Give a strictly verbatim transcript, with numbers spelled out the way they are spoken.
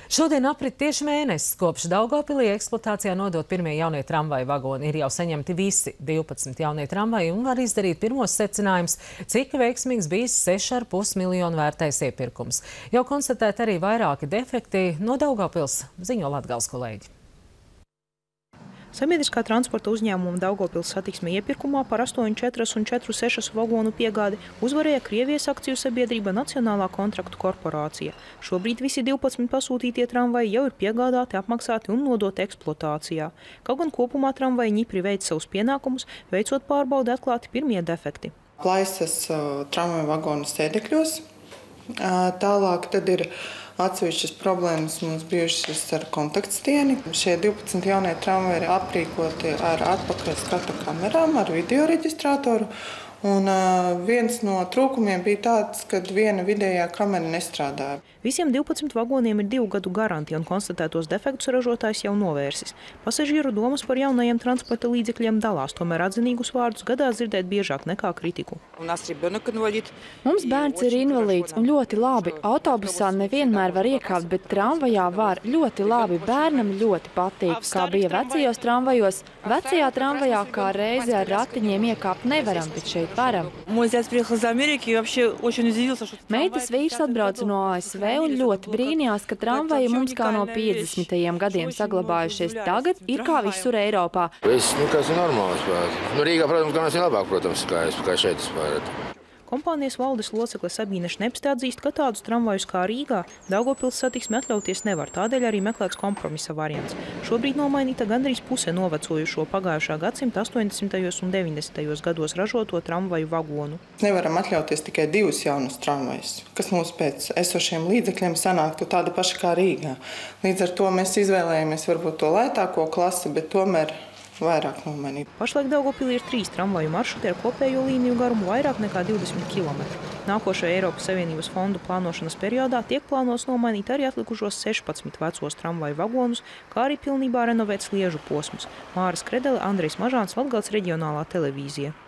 Šodien aprit tieši mēnesis, kopš Daugavpilī eksploatācijā nodot pirmie jaunie tramvaju vagoni. Ir jau saņemti visi divpadsmit jaunie tramvaji un var izdarīt pirmos secinājumus, cik veiksmīgs bijis seši ar pus miljonu vērtais iepirkums. Jau konstatēt arī vairāki defekti. No Daugavpils ziņo Latgales kolēģi. Sabiedriskā transporta uzņēmuma Daugavpils satiksme iepirkumā par astoņu četras un četru sešas vagonu piegādi uzvarēja Krievijas akciju sabiedrība Nacionālā kontraktu korporācija. Šobrīd visi divpadsmit pasūtītie tramvaji jau ir piegādāti, apmaksāti un nodoti eksploatācijā. Kaut gan kopumā tramvaji ņipri veic savus pienākumus, veicot pārbaudi atklāti pirmie defekti. Plaisas tramvaju vagonu sēdekļos. Tālāk tad ir atsevišķas problēmas mums bijušas ar kontaktstieni. Šie divpadsmit jaunie tramvaji ir aprīkoti ar atpakaļ skatu kamerām, ar video reģistrātoru. Un uh, viens no trūkumiem bija tāds, ka viena vidējā kamera nestrādāja. Visiem divpadsmit vagoniem ir divu gadu garantija un konstatētos defektus ražotājs jau novērsis. Pasažieru domas par jaunajiem transporta līdzekļiem dalās, tomēr atzinīgus vārdus gadās dzirdēt biežāk nekā kritiku. Mums bērns ir invalīds un ļoti labi. Autobusā nevienmēr var iekāpt, bet tramvajā var ļoti labi. Bērnam ļoti patīk, kā bija vecajos tramvajos. Vecajā tramvajā kā reizi ar ratiņiem iekāpt nevaram, bet šeit varam. Meitas vīrs atbrauca no A S V un ļoti brīnījās, ka tramvaji mums kā no piecdesmitajiem gadiem saglabājušies. Tagad ir kā visur Eiropā. Viss, nu, kas ir normāls. Nu, Rīgā, protams, gan ir labāk, protams, kā, kā šeit vispār. Kompānijas valdes locekle Sabīne Šnepste atzīst, ka tādus tramvajus kā Rīgā Daugavpils satiksmi atļauties nevar, tādēļ arī meklēts kompromisa variants. Šobrīd nomainīta gandrīz puse novecojušo pagājušā gadsimta astoņdesmitajos un deviņdesmitajos gados ražoto tramvaju vagonu. Nevaram atļauties tikai divus jaunus tramvajus, kas mums pēc esošiem līdzekļiem sanāktu tādi paši kā Rīgā. Līdz ar to mēs izvēlējamies varbūt to lētāko klasi, bet tomēr vairāk nomainīt. Pašlaik Daugavpilī ir trīs tramvaju maršruti ar kopējo līniju garumu vairāk nekā divdesmit kilometru. Nākošajā Eiropas Savienības fondu plānošanas periodā tiek plānots nomainīt arī atlikušos sešpadsmit vecos tramvaju vagonus, kā arī pilnībā renovēt sliežu posmus. Māra Skredele, Andrejs Mažāns, Latgales reģionālā televīzija.